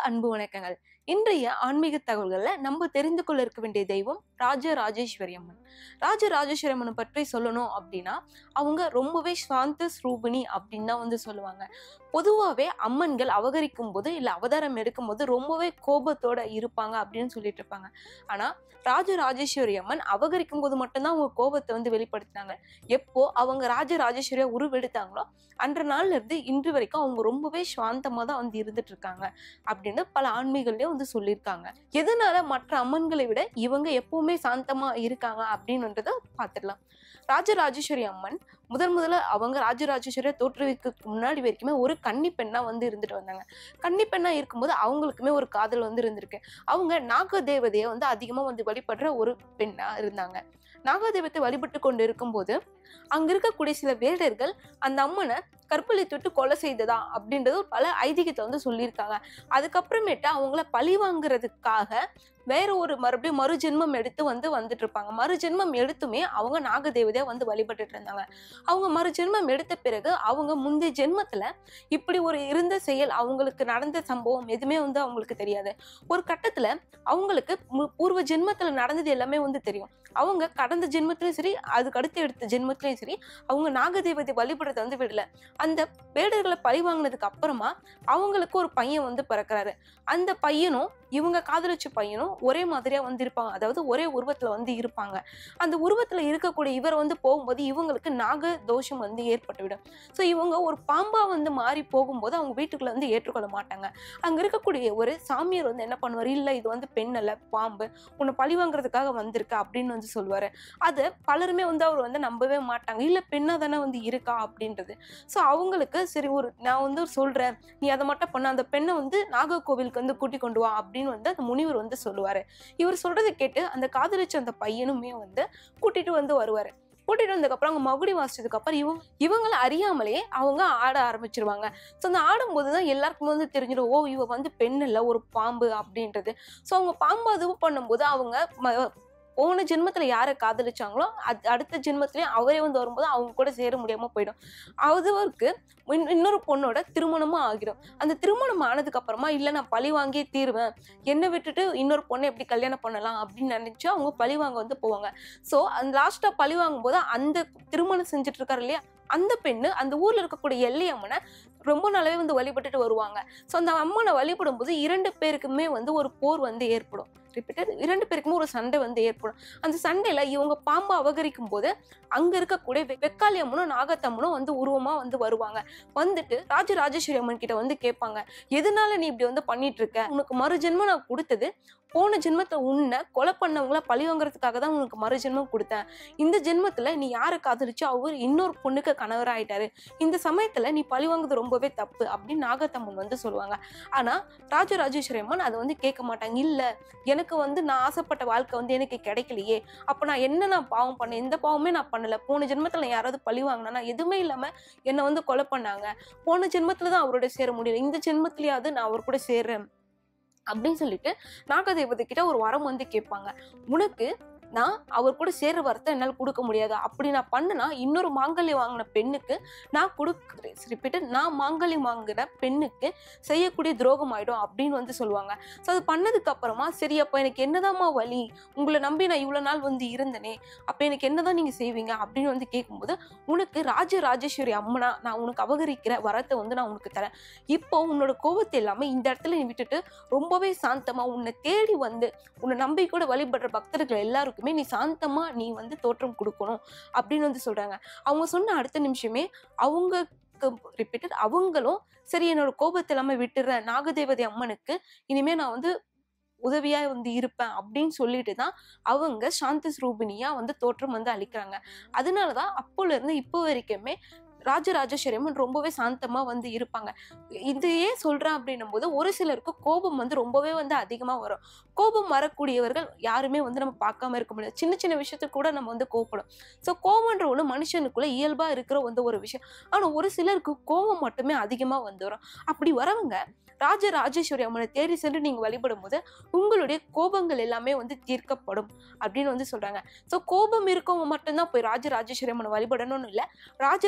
அன்பு வணக்கங்கள். இன்றைய ஆன்மீக தகவல்கள்ல நம்ம தெரிந்து கொள்ள இருக்க வேண்டிய தெய்வம் ராஜராஜேஸ்வரி அம்மன். ராஜராஜேஸ்வரி அம்மனை பற்றி சொல்லணும் அப்படின்னா அவங்க ரொம்பவே சாந்த ஸ்வரூபிணி அப்படின்னு தான் சொல்லுவாங்க. பொதுவாகவே அம்மன்கள் அவதரிக்கும் போது இல்ல அவதாரம் எடுக்கும் போது ரொம்பவே கோபத்தோட இருப்பாங்க அப்படின்னு சொல்லிட்டு இருப்பாங்க. ஆனா ராஜராஜேஸ்வரி அம்மன் அவதரிக்கும் போது மட்டும்தான் அவங்க கோபத்தை வெளிப்படுத்தினாங்க. எப்போ அவங்க ராஜராஜேஸ்வரியா உருவெடுத்தாங்களோ அன்ற நாள்ல இருந்து இன்று வரைக்கும் அவங்க ரொம்பவே சாந்தமா தான் இருந்துட்டு இருக்காங்க அப்படின்னு பல ஆன்மீகங்களே சொல்லியிருக்காங்க. எதனால மற்ற அம்மன்களை விட இவங்க எப்பவுமே சாந்தமா இருக்காங்க அப்படின்றத பார்த்துடலாம். ராஜராஜேஸ்வரி அம்மன் முதல்ல அவங்க ராஜராஜேஸ்வரியை தோற்றுவிக்கிறதுக்கு முன்னாடி வரைக்குமே ஒரு கன்னி பெண்ணா இருந்துட்டு வந்தாங்க. கன்னி பெண்ணா இருக்கும்போது அவங்களுக்குமே ஒரு காதல் இருந்திருக்கு. அவங்க நாக தேவதையை அதிகமா வழிபடுற ஒரு பெண்ணா இருந்தாங்க. நாகதேவத்தை வழிபட்டு கொண்டு இருக்கும்போது அங்க இருக்கக்கூடிய சில வேடர்கள் அந்த அம்மனை கற்பழித்துட்டு கொலை செய்ததா அப்படின்றது பல ஐதீகத்தை சொல்லியிருக்காங்க. அதுக்கப்புறமேட்டு அவங்கள பழி வாங்குறதுக்காக வேற ஒரு மறுபடியும் மறுஜென்மம் எடுத்து வந்துட்டு இருப்பாங்க. மறுஜென்மம் எடுத்துமே அவங்க நாகதேவதையா வழிபட்டுட்டு இருந்தாங்க. அவங்க மறுஜென்மம் எடுத்த பிறகு அவங்க முந்தைய ஜென்மத்துல இப்படி ஒரு இருந்த செயல் அவங்களுக்கு நடந்த சம்பவம் எதுவுமே அவங்களுக்கு தெரியாது. ஒரு கட்டத்துல அவங்களுக்கு பூர்வ ஜென்மத்துல நடந்தது எல்லாமே தெரியும். அவங்க கடந்த ஜென்மத்திலையும் சரி அதுக்கு அடுத்து எடுத்த ஜென்மத்திலையும் சரி அவங்க நாகதேவதை வழிபடுறத விடல. அந்த வேடர்களை பழி வாங்கினதுக்கு அப்புறமா அவங்களுக்கு ஒரு பையன் பிறக்கிறாரு. அந்த பையனும் இவங்க காதலிச்ச பையனும் ஒரே மாதிரியா இருப்பாங்க. அதாவது ஒரே உருவத்துல இருப்பாங்க. அந்த உருவத்துல இருக்கக்கூடிய இவர் போகும்போது இவங்களுக்கு நாக தோஷம் ஏற்பட்டுவிடும். ஸோ இவங்க ஒரு பாம்பா மாறி போகும்போது அவங்க வீட்டுக்குள்ள ஏற்றுக்கொள்ள மாட்டாங்க. அங்க இருக்கக்கூடிய ஒரு சாமியார் என்ன பண்ணுவார், இல்ல இது பெண் அல்ல பாம்பு, உன்னை பழி வாங்குறதுக்காக வந்திருக்க அப்படின்னு சொல்லுவாரு. அது பலருமே அவர் நம்பவே மாட்டாங்க. இல்ல பெண்ணா தானே இருக்கா அப்படின்றது. ஸோ அவங்களுக்கு சரி நான் சொல்றேன், நீ அதை மட்டும் பண்ண, அந்த பெண்ணை நாக கோவிலுக்கு கூட்டி கொண்டு வா அப்படின்னு அந்த முனிவர் சொல்லுவாரு. இவர் சொல்றதை கேட்டு அந்த காதலிச்ச அந்த பையனுமே கூட்டிட்டு வருவாரு. கூட்டிட்டு வந்ததுக்கு அப்புறம் அவங்க மகுடி வாசிச்சதுக்கு அப்புறம் இவங்களை அறியாமலே அவங்க ஆட ஆரம்பிச்சிருவாங்க. ஸோ அந்த ஆடும்போதுதான் எல்லாருக்குமே தெரிஞ்சிடும், ஓ இவ பெண் இல்ல ஒரு பாம்பு அப்படின்றது. ஸோ அவங்க பாம்பு அதுவும் பண்ணும்போது அவங்க போன ஜென்மத்துல யாரை காதலிச்சாங்களோ அடுத்த ஜென்மத்திலயும் அவரே வரும்போது அவங்க கூட சேர முடியாம போயிடும். அதுவருக்கு இன்னொரு பொண்ணோட திருமணமும் ஆகிடும். அந்த திருமணம் ஆனதுக்கு அப்புறமா இல்ல நான் பழி வாங்கியே தீருவேன், என்னை விட்டுட்டு இன்னொரு பொண்ணை எப்படி கல்யாணம் பண்ணலாம் அப்படின்னு நினைச்சு அவங்க பழி வாங்க போவாங்க. ஸோ அந்த லாஸ்டா பழி வாங்கும் போது அந்த திருமணம் செஞ்சுட்டு இருக்காரு இல்லையா அந்த பெண்ணு அந்த ஊர்ல இருக்கக்கூடிய எல்லை அம்மனை ரொம்ப நாளாவே வழிபட்டுட்டு வருவாங்க. ஸோ அந்த அம்மனை வழிபடும் போது இரண்டு பேருக்குமே ஒரு போர் ஏற்படும். ரிப்பீட்டட் இரண்டு பேருக்குமே ஒரு சண்டை ஏற்படும். அந்த சண்டையில இவங்க பாம்பா அபகரிக்கும் போது அங்க இருக்கக்கூடிய வெக்காளி அம்மனும் நாகத்தம்மனும் உருவமா வருவாங்க. வந்துட்டு ராஜராஜேஸ்வரி அம்மன் கிட்ட கேட்பாங்க, எதனால நீ இப்படி பண்ணிட்டு இருக்க, உனக்கு மறுஜென்மம் நான் கொடுத்தது போன ஜென்மத்தை உன்னை கொலை பண்ணவங்கள பழி வாங்குறதுக்காக தான் உனக்கு மறுஜென்மம் கொடுத்தேன். இந்த ஜென்மத்துல நீ யாரை காதலிச்சோ அவர் இன்னொரு பொண்ணுக்கு கணவராயிட்டாரு. இந்த சமயத்துல நீ பழி வாங்குறது ரொம்பவே தப்பு அப்படின்னு நாகத்தம்மன் சொல்லுவாங்க. ஆனா ராஜராஜேஸ்வரி அம்மன் அதை கேட்க மாட்டாங்க. இல்ல எனக்கு நான் ஆசைப்பட்ட வாழ்க்கை எனக்கு கிடைக்கலையே, அப்ப நான் பாவம் பண்ணேன், எந்த பாவமே நான் பண்ணல, போன ஜென்மத்துல யாராவது பழி வாங்கினா எதுவுமே இல்லாம என்னை கொலை பண்ணாங்க, போன ஜென்மத்துலதான் அவரோட சேர முடியல, இந்த ஜென்மத்திலேயாவது நான் அவர் கூட சேர்றேன் அப்படின்னு சொல்லிட்டு நாகதேவதை கிட்ட ஒரு வரம் கேட்பாங்க. உனக்கு நான் அவர் கூட சேர்ற வரத்தை என்னால் கொடுக்க முடியாது, அப்படி நான் பண்ணனா இன்னொரு மாங்கல்யம் வாங்கின பெண்ணுக்கு நான் மாங்கல்யம் வாங்கின பெண்ணுக்கு செய்யக்கூடிய துரோகம் ஆயிடும் அப்படின்னு சொல்லுவாங்க. ஸோ அது பண்ணதுக்கு அப்புறமா சரி அப்ப எனக்கு என்னதாம்மா வழி, உங்களை நம்பி நான் இவ்வளவு நாள் இருந்தனே, அப்ப எனக்கு என்னதான் நீங்க செய்வீங்க அப்படின்னு கேட்கும்போது, உனக்கு ராஜராஜேஸ்வரி அம்மனா நான் உனக்கு அபகரிக்கிற வரத்தை நான் உனக்கு தரேன். இப்போ உன்னோட கோபத்தை எல்லாமே இந்த இடத்துல நீ விட்டுட்டு ரொம்பவே சாந்தமா உன்னை தேடி உன்னை நம்பி கூட வழிபடுற பக்தர்கள் எல்லாருக்கும் நீ சாந்தமா நீ தோற்றம் கொடுக்கணும் அப்படின்னு சொல்றாங்க. அவங்க சொன்ன அடுத்த நிமிஷமே அவங்களும் சரி என்னோட கோபத்தை எல்லாமே விட்டுறேன், நாகதேவதை அம்மனுக்கு இனிமே நான் உதவியா இருப்பேன் அப்படின்னு சொல்லிட்டு தான் அவங்க சாந்த ஸ்வரூபிணியா தோற்றம் அளிக்கிறாங்க. அதனாலதான் அப்போல இருந்து இப்போ வரைக்குமே ராஜராஜேஸ்வரி அம்மன் ரொம்பவே சாந்தமா இருப்பாங்க. இது ஏன் சொல்றேன் அப்படின்னும் போது ஒரு சிலருக்கு கோபம் ரொம்பவே அதிகமா வரும். கோபம் வரக்கூடியவர்கள் யாருமே நம்ம பார்க்காம இருக்க முடியாது. சின்ன சின்ன விஷயத்துக்கு கூட நம்ம கோபப்படும். ஸோ கோபம்ன்ற ஒண்ணு மனுஷனுக்குள்ள இயல்பா இருக்கிற ஒரு விஷயம். ஆனா ஒரு சிலருக்கு கோபம் மட்டுமே அதிகமா வரும். அப்படி வரவங்க ராஜராஜேஸ்வரி அம்மனை தேடி சென்று நீங்க வழிபடும் போது உங்களுடைய கோபங்கள் எல்லாமே தீர்க்கப்படும் அப்படின்னு சொல்றாங்க. ஸோ கோபம் இருக்கவங்க மட்டும்தான் போய் ராஜராஜேஸ்வரி அம்மனை வழிபடணும்னு இல்லை, ராஜராஜேஸ்வரி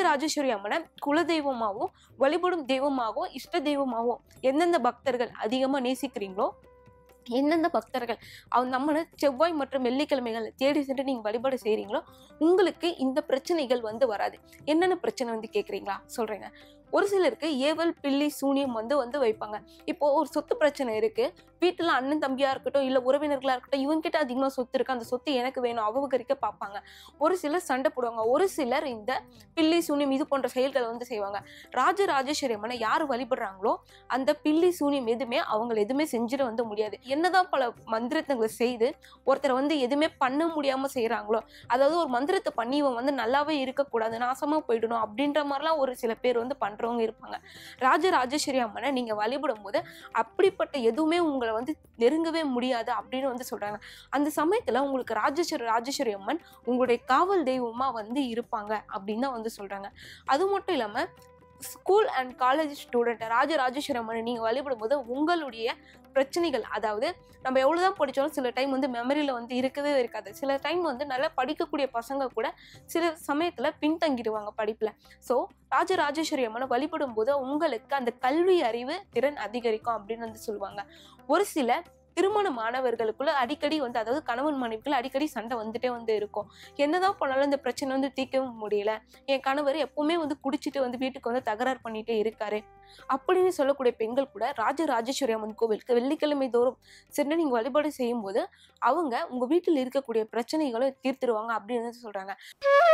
ராஜராஜேஸ்வரி அம்மனை குலதெய்வமாகவும் வழிபடும் தெய்வமாகவும் இஷ்ட தெய்வமாகவும் எந்தெந்த பக்தர்கள் அதிகமா நேசிக்கிறீங்களோ, எந்தெந்த பக்தர்கள் நம்மளை செவ்வாய் மற்றும் வெள்ளிக்கிழமைகள் தேடி சென்று நீங்க வழிபாடு செய்றீங்களோ, உங்களுக்கு இந்த பிரச்சனைகள் வந்து வராது. என்னென்ன பிரச்சனை வந்து கேக்குறீங்களா? சொல்றேங்க. ஒரு சிலருக்கு ஏவல் பில்லி சூனியம் வந்து வைப்பாங்க. இப்போ ஒரு சொத்து பிரச்சனை இருக்கு, வீட்டுல அண்ணன் தம்பியா இருக்கட்டும், இல்ல உறவினர்களா இருக்கட்டும், இவங்க கிட்ட அதிகமா சொத்து இருக்கு, அந்த சொத்து எனக்கு வேணும் அபகரிக்க பார்ப்பாங்க. ஒரு சிலர் சண்டை போடுவாங்க, ஒரு சிலர் இந்த பில்லி சூனியம் இது போன்ற செயல்களை வந்து செய்வாங்க. ராஜராஜேஸ்வரி அம்மனை யார் வழிபடுறாங்களோ அந்த பில்லி சூனியம் எதுவுமே அவங்களை எதுவுமே செஞ்சிட வந்து முடியாது. என்னதான் பல மந்திரங்களை செய்து ஒருத்தரை வந்து எதுவுமே பண்ண முடியாம செய்யறாங்களோ, அதாவது ஒரு மந்திரத்தை பண்ணி இவன் வந்து நல்லாவே இருக்கக்கூடாது, நாசமா போயிடணும் அப்படின்ற மாதிரிலாம் ஒரு சில பேர் வந்து பண்றவங்க இருப்பாங்க. ராஜராஜேஸ்வரி அம்மனை நீங்க வழிபடும் போது அப்படிப்பட்ட எதுவுமே உங்களை வந்து நெருங்கவே முடியாது அப்படின்னு வந்து சொல்றாங்க. அந்த சமயத்துல உங்களுக்கு ராஜேஸ்வரி அம்மன் உங்களுடைய காவல் தெய்வமா வந்து இருப்பாங்க அப்படின்னு தான் வந்து சொல்றாங்க. அது மட்டும் இல்லாம school and college student Rajarajeswari அம்மனை நீங்க வழிபடும் போது உங்களுடைய பிரச்சனைகள், அதாவது நம்ம எவ்வளவுதான் படிச்சாலும் சில டைம் வந்து மெமரியில வந்து இருக்கவே இருக்காது. சில டைம் வந்து நல்லா படிக்கக்கூடிய பசங்க கூட சில சமயத்துல பின்தங்கிடுவாங்க படிப்புல. ஸோ ராஜராஜேஸ்வரி அம்மனை வழிபடும் போது உங்களுக்கு அந்த கல்வி அறிவு திறன் அதிகரிக்கும் அப்படின்னு வந்து சொல்லுவாங்க. ஒரு சில திருமண மாணவர்களுக்குள்ள அடிக்கடி வந்து, அதாவது கணவன் மனைவிக்குள்ள அடிக்கடி சண்டை வந்துட்டே வந்து இருக்கும். என்னதான் பண்ணாலும் இந்த பிரச்சனை வந்து தீர்க்கவும் முடியல, என் கணவர் எப்பவுமே வந்து குடிச்சிட்டு வந்து வீட்டுக்கு வந்து தகராறு பண்ணிட்டே இருக்காரு அப்படின்னு சொல்லக்கூடிய பெண்கள் கூட ராஜராஜேஸ்வரி அம்மன் கோவிலுக்கு வெள்ளிக்கிழமை தோறும் சென்று நீங்க வழிபாடு செய்யும் போது அவங்க உங்க வீட்டில் இருக்கக்கூடிய பிரச்சனைகளை தீர்த்துருவாங்க அப்படின்னு சொல்றாங்க.